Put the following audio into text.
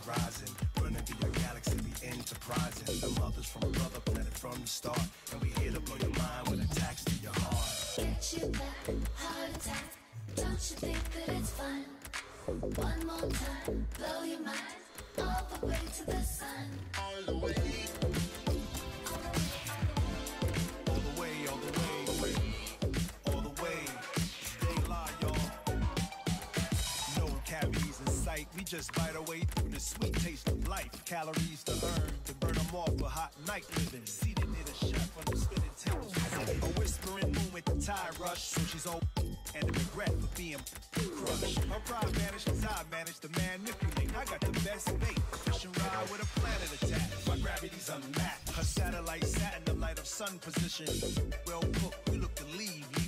rising. Running through your galaxy, we enterprising. The mothers from another planet from the start. And we here to blow your mind with attacks to your heart. Get you that heart attack. Don't you think that it's fun? One more time, blow your mind. All the way to the sun. All the way. All the way, all the way. All the way. Stay alive, y'all. No cavities in sight. We just bite our way through the sweet taste of life. Calories to earn, to burn them off for hot night living. Seated near the chef on the spinning table. A whispering moon with the tide rush. So she's old and the regret for being crushed. Her pride vanished as I managed to manipulate. I got the best bait. Fish and ride with a planet attack. My gravity's unmatched. Her satellite sat in the light of sun position. Well cooked, we look to leave